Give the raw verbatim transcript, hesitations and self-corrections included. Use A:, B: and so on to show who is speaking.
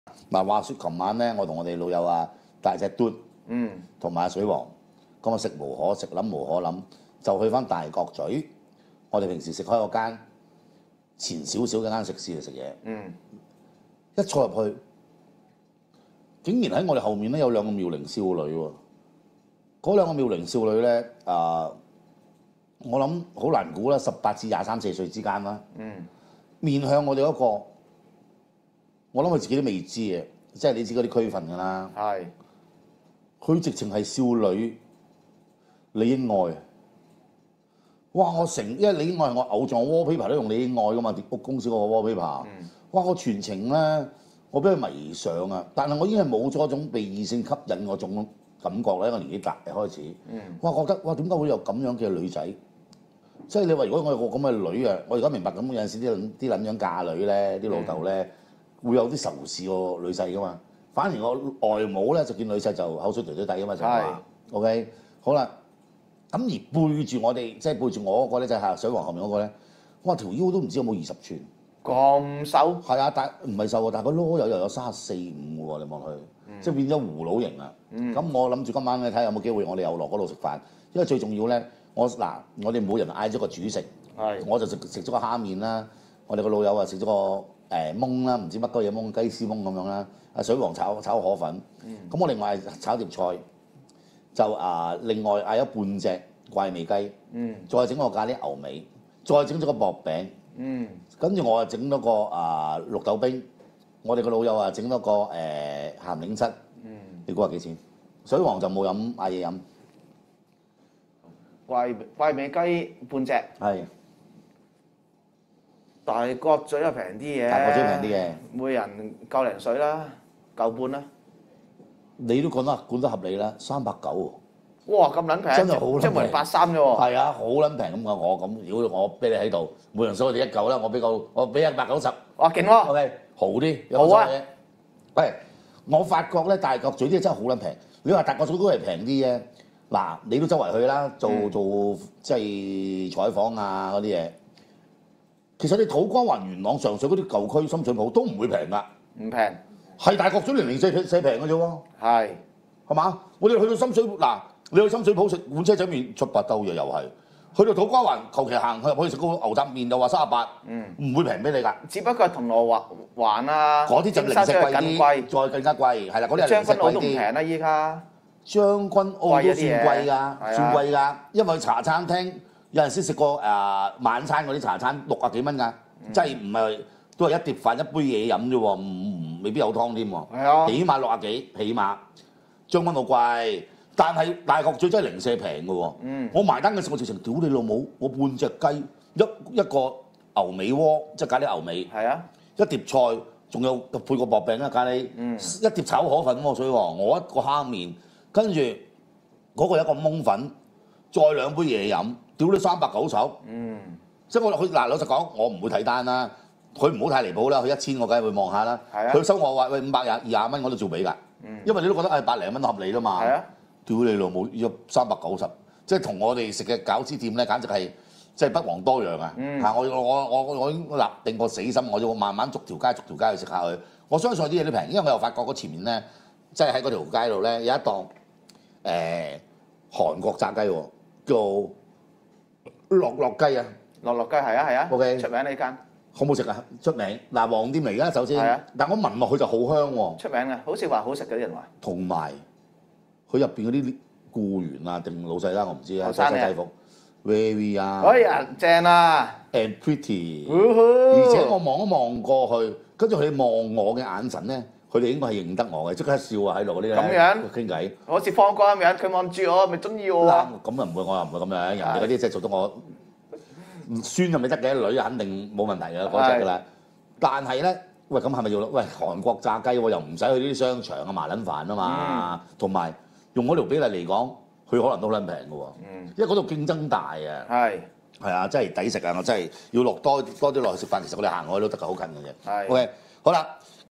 A: 嗱，話説琴晚咧，我同我哋老友啊大隻嘟，
B: 嗯，
A: 同埋阿水王，咁啊食無可食，諗無可諗，就去翻大角咀。我哋平時食開嗰間前少少嘅間食肆嚟食嘢，
B: 嗯，
A: 一坐入去，竟然喺我哋後面咧有兩個妙齡少女喎。嗰兩個妙齡少女咧，啊、我諗好難估啦，十八至廿三四歲之間啦。
B: 嗯，
A: 面向我哋嗰、個，我諗佢自己都未知嘅，即係你知嗰啲區分㗎啦。
B: 係。
A: 佢直情係少女李英愛。哇！我成，因為李英愛係我偶像，我 wallpaper 都用李英愛㗎嘛，屋公司嗰個 wallpaper。
B: 嗯。
A: 哇！我全程咧，我俾佢迷上啊！但係我已經係冇咗一種被異性吸引嗰種感覺啦，因為年紀大開始。
B: 嗯。
A: 哇！覺得哇，點解會有咁樣嘅女仔？即係你話，如果我有個咁嘅女啊，我而家明白咁有陣時啲啲撚樣嫁女咧，啲老豆咧會有啲仇視個女婿㗎嘛。反而我外母咧就見女婿就口水嗲嗲底㗎嘛，就係話 OK 好啦。咁而背住我哋，即係背住我嗰個咧，就係水王後面嗰個咧，哇條腰都唔知有冇二十寸。
B: 咁瘦？
A: 係啊，但唔係瘦喎，但係個籮柚又有三十四五喎，你望佢，嗯、即係變咗葫蘆型啊。咁、嗯、我諗住今晚咧睇下有冇機會，我哋又落嗰度食飯，因為最重要咧，我嗱我哋每人嗌咗個主食，我就食食咗個蝦麵啦，我哋個老友啊食咗個誒檬啦，唔知乜鳩嘢檬，雞絲檬咁樣啦，阿水王炒炒河粉，咁、嗯、我另外炒碟菜，就啊另外嗌咗半隻怪味雞，嗯、再整個咖喱牛尾，再整咗個薄餅。嗯，跟住我啊整多個啊綠豆冰，我哋個老友啊整多個誒鹹檸七，嗯，你估下幾錢？水王就冇飲嗌嘢飲，
B: 怪怪味雞半隻，
A: 係
B: 大角咀又平啲嘅，
A: 大角咀平啲嘅，
B: 每人夠零水啦，夠半啦，
A: 你都講得管得合理啦，三百九喎。
B: 哇咁撚平，
A: 真係好撚平，
B: 即係每人八三啫喎。
A: 係啊，好撚平咁嘅我咁，如果我俾你喺度，每人數我哋一嚿啦，我俾個我俾一百九十。
B: 哇勁喎
A: ！OK， 好啲，
B: 好啊。
A: 喂，我發覺咧大角咀啲真係好撚平。你話大角咀都係平啲嘅，嗱你都周圍去啦，做、嗯、做即係採訪啊嗰啲嘢。其實你土瓜灣、元朗、上水嗰啲舊區、深水埗都唔會平㗎。
B: 唔平，
A: 係大角咀零零四四平嘅啫喎。
B: 係，
A: 係嘛？我哋去到深水嗱。你去深水埗食碗車仔麵出八兜嘅又係，去到土瓜灣求其行去入去食個牛雜麵就話三十八，唔會平俾你㗎。
B: 只不過係銅鑼灣灣啊，
A: 嗰啲就零食貴啲，再更加貴，係啦，嗰啲係零食貴啲。將軍澳都唔平啦，依家。將軍澳都算貴㗎，算貴㗎，因為茶餐廳有陣時食過誒晚餐嗰啲茶餐六啊幾蚊㗎，即係唔係都係一碟飯一杯嘢飲啫喎，唔唔未必有湯添喎。係啊，起碼六啊幾，起碼將軍澳貴。但係大角咀真係零舍平嘅喎，嗯、我埋單嘅時候我直情屌你老母，我半隻雞一一個牛尾鍋，即係咖喱牛尾，係啊，一碟菜，仲有配個薄餅啦咖喱，嗯、一碟炒河粉喎水王，我一個蝦麵，跟住嗰個一個檬粉，再兩杯嘢飲，屌你三百九十，嗯，即係我佢嗱老實講，我唔會睇單啦，佢唔好太離譜啦，佢一千我梗係會望下啦，佢、啊、收我話喂五百廿二廿蚊我都照俾㗎，嗯、因為你都覺得係百零蚊合理啦嘛。屌你老母，要三百九十，即係同我哋食嘅餃子店咧，簡直係即係不遑多讓啊！嚇、嗯，我我我我我已經立定個死心，我要慢慢逐條街逐條街去食下佢。我相信啲嘢都平，因為我又發覺嗰前面咧，即係喺嗰條街度咧有一檔誒、呃、韓國炸雞喎，叫樂樂雞啊！
B: 樂樂雞係啊係啊
A: ，OK
B: 出名呢間。好
A: 唔好食啊？出名嗱，黃店嚟㗎首先，係啊，但我聞落去就好香喎。
B: 出名嘅，好似話好食嘅啲人話。
A: 同埋。佢入邊嗰啲僱員啊定老細啦，我唔知啊，着晒制服 ，very 啊，
B: 哎呀正啊
A: ，and pretty，、
B: 哦、
A: 而且我望一望過去，跟住佢哋望我嘅眼神咧，佢哋應該係認得我嘅，即刻笑啊喺度嗰啲咧，
B: 咁樣
A: 傾偈，
B: 好似方哥咁樣，佢望住我，咪中意我啊？
A: 咁又唔會，我又唔會咁樣，人哋嗰啲即係做到我孫就咪得嘅，女肯定冇問題嘅嗰隻㗎啦。但係咧，喂咁係咪要喂韓國炸雞喎？又唔使去呢啲商場啊麻撚煩啊嘛，同埋、嗯。用嗰條比例嚟講，佢可能都好撚平嘅喎，嗯、因為嗰度競爭大啊，係係啊，真係抵食啊！我真係要落多多啲落去食飯，其實我哋行開都得㗎，好近嘅啫。係 OK，好啦。